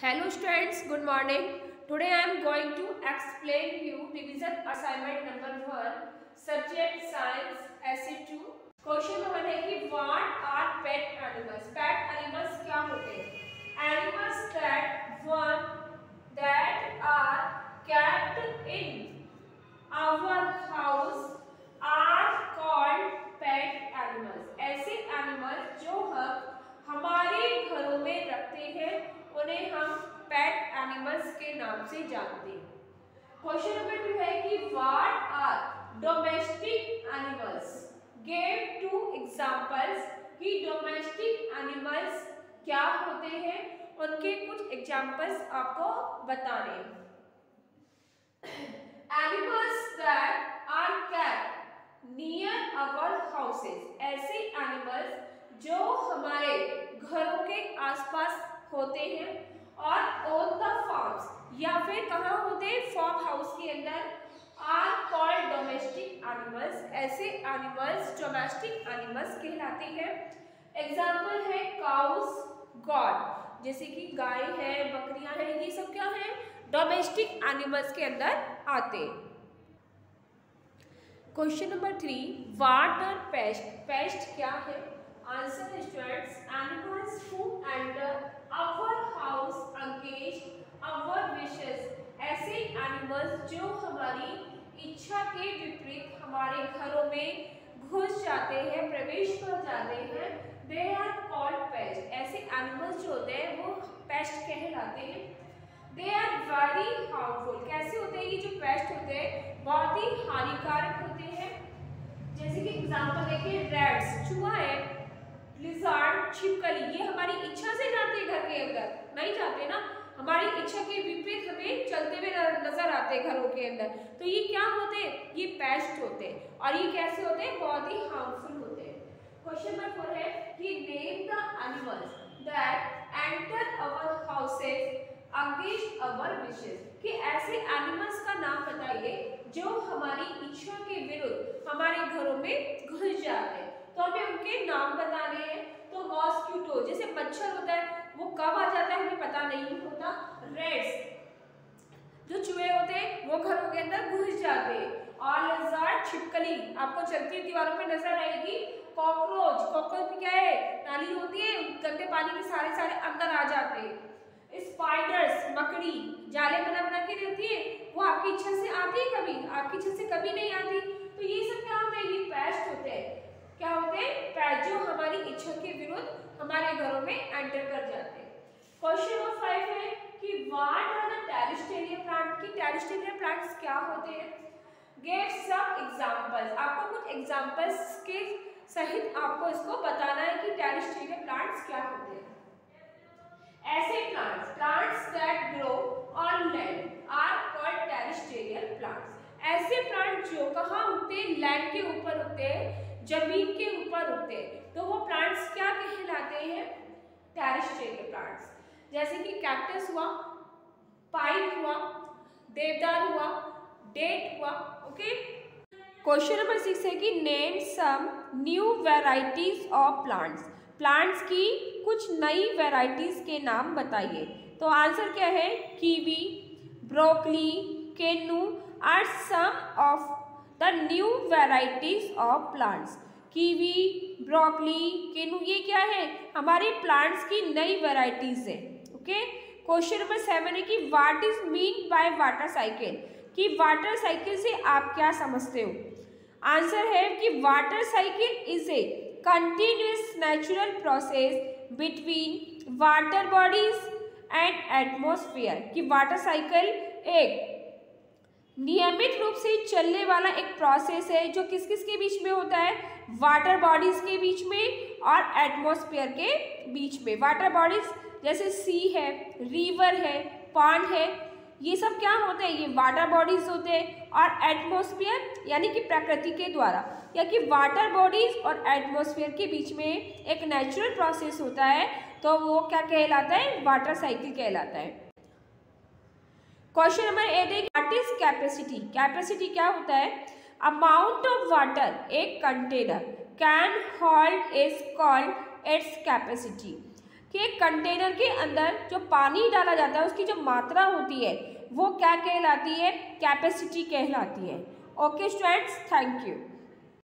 Hello students, good morning. Today I am going to explain you revision assignment number 1 subject science essay 2. Question number है कि what are pet animals? Pet animals क्या होते हैं? Animals that are kept in our house are called pet animals. ऐसे animals जो हम हमारे घरों में रखते हैं उन्हें हम पेट एनिमल्स के नाम से जानते हैं। क्वेश्चन नंबर 2 है कि what are domestic animals? Give 2 examples कि डोमेस्टिक एनिमल्स क्या होते हैं, उनके कुछ एग्जांपल्स आपको बताने हैं। Animals that are kept near our houses, ऐसे एनिमल्स जो हमारे घरों के आसपास होते हैं और ऑन द फार्म्स या फिर कहाँ होते हैं, फार्म हाउस के अंदर, आर कॉल्ड डोमेस्टिक एनिमल्स। ऐसे एनिमल्स डोमेस्टिक एनिमल्स कहलाते हैं। एग्जाम्पल है काउस, गॉड, जैसे कि गाय है, बकरियां हैं, ये सब क्या है, डोमेस्टिक एनिमल्स के अंदर आते हैं। Question number 3, what are pest? Pest क्या है? आंसर है students, animals who enter our house against our wishes. ऐसे एनिमल्स जो हमारी इच्छा के विपरीत हमारे घरों में घुस जाते हैं, प्रवेश कर जाते हैं, दे आर कॉल्ड पेस्ट। ऐसे एनिमल्स जो होते हैं वो पेस्ट कहलाते हैं। They are very harmful. कैसे होते हैं ये जो पेस्ट होते हैं? बहुत ही हानिकारक होते हैं। जैसे कि एग्जांपल देखिए, रैट्स, चूहा है, लिज़ार्ड, छिपकली, ये हमारी इच्छा से जाते हैं घर के अंदर, नहीं जाते ना, हमारी इच्छा के विपरीत हमें चलते हुए नजर आते हैं घरों के अंदर। तो ये क्या होते हैं? ये पेस्ट होते हैं। और ये कैसे होते हैं? बहुत ही हार्मफुल होते हैं। क्वेश्चन नंबर 4 है कि name the animals that enter our houses against our wishes. कि ऐसे एनिमल्स का नाम बताइए जो हमारी इच्छा के विरुद्ध हमारे घरों में घुस जाते हैं। तो हमें उनके नाम बताने हैं। तो मॉस्किटो, जैसे मच्छर होता है, वो कब आ जाता है हमें पता नहीं होता। रेट्स, जो चूहे होते हैं वो घरों के अंदर घुस जाते हैं। और लिज़ार्ड, छिपकली, आपको चलती हुई दीवारों पे नजर आएगी। कॉकरोच, कॉकरोच में क्या है, नाली होती है, गंदे पानी के सारे अंदर आ जाते हैं। स्पाइडर्स, मकड़ी, जाले बना के रहती है, वो आपकी इच्छा से आती है कभी, आपकी इच्छा से कभी नहीं आती। तो ये सब क्या होता है? ये पेस्ट होते हैं। क्या होते हैं? पेस्ट, जो हमारी इच्छा के विरुद्ध हमारे घरों में एंटर कर जाते हैं। क्वेश्चन नंबर 5 है कि what are the terrestrial plant? की टेरेस्ट्रियल प्लांट्स क्या होते हैं? Give some examples. आपको कुछ एग्जांपल्स के सहित आपको इसको बताना है कि टेरेस्ट्रियल प्लांट्स क्या होते हैं। ऐसे plants that grow on land are called terrestrial plants. ऐसे प्लांट जो कहाँ उगते हैं? लैंड के ऊपर उगते हैं, जमीन के ऊपर उगते हैं, तो वो प्लांट्स क्या कहलाते हैं? Terrestrial plants. जैसे कि कैक्टस हुआ, पाइन हुआ, देवदार हुआ, डेट हुआ। ओके। क्वेश्चन नंबर 6 है कि name some new varieties of plants. Plants की कुछ नई वेराइटीज के नाम बताइए। तो आंसर क्या है? Kiwi, broccoli, kinnow are some of the new varieties of plants. Kiwi, broccoli, kinnow, ये क्या है? हमारे प्लांट्स की नई वेराइटीज है। ओके। क्वेश्चन नंबर 7 है कि what is mean by water cycle? कि वाटर साइकिल से आप क्या समझते हो? आंसर है कि water cycle is a continuous natural process between water bodies and atmosphere. कि वाटर साइकिल एक नियमित रूप से चलने वाला एक प्रोसेस है जो किस किस के बीच में होता है? वाटर बॉडीज के बीच में और एटमॉस्फेयर के बीच में। वाटर बॉडीज जैसे सी है, रिवर है, पॉन्ड है, ये सब क्या होते हैं? ये वाटर बॉडीज होते हैं। और एटमॉस्फेयर यानी कि प्रकृति के द्वारा, या कि वाटर बॉडीज और एटमॉस्फेयर के बीच में एक नेचुरल प्रोसेस होता है, तो वो क्या कहलाता है? वाटर साइकिल कहलाता है। क्वेश्चन नंबर 8 है व्हाट इज कैपेसिटी? कैपेसिटी क्या होता है? अमाउंट ऑफ वाटर एक container can hold is called its capacity. कि एक कंटेनर के अंदर जो पानी डाला जाता है उसकी जो मात्रा होती है वो क्या कहलाती है, कैपेसिटी कहलाती है। Okay students, thank you.